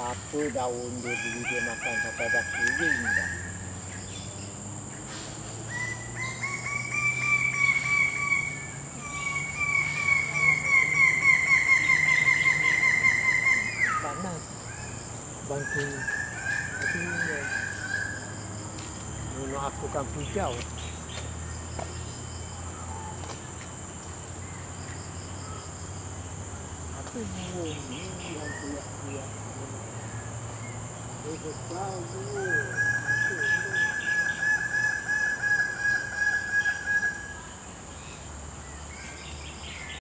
Apa daun dia beli dia makan sampai dah kering dah. Panas. Bantu. Tapi ni aku kan hijau. Apa burung ni yang kuat-kuat. Besar tu.